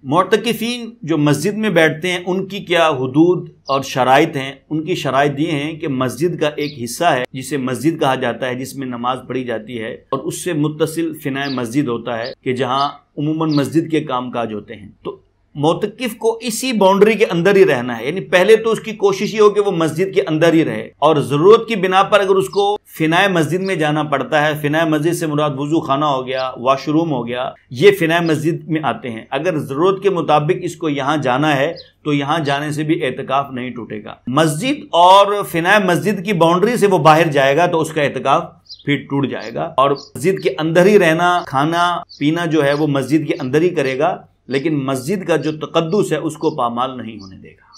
मुअतकिफीन जो मस्जिद में बैठते हैं उनकी क्या हुदूद और शराइत हैं। उनकी शराइत ये हैं कि मस्जिद का एक हिस्सा है जिसे मस्जिद कहा जाता है, जिसमें नमाज पढ़ी जाती है, और उससे मुत्तसिल फिनाए मस्जिद होता है कि जहाँ उमूमन मस्जिद के कामकाज होते हैं। तो मुअतकिफ को इसी बाउंड्री के अंदर ही रहना है, यानी पहले तो उसकी कोशिश ये हो कि वो मस्जिद के अंदर ही रहे, और जरूरत की बिना पर अगर उसको फिनाए मस्जिद में जाना पड़ता है, फिनाए मस्जिद से मुराद वुजू खाना हो गया, वॉशरूम हो गया, ये फिनाए मस्जिद में आते हैं। अगर जरूरत के मुताबिक इसको यहाँ जाना है तो यहाँ जाने से भी एतकाफ नहीं टूटेगा। मस्जिद और फिनाए मस्जिद की बाउंड्री से वो बाहर जाएगा तो उसका एतकाफ फिर टूट जाएगा। और मस्जिद के अंदर ही रहना, खाना पीना जो है वो मस्जिद के अंदर ही करेगा, लेकिन मस्जिद का जो तकद्दुस है उसको पामाल नहीं होने देगा।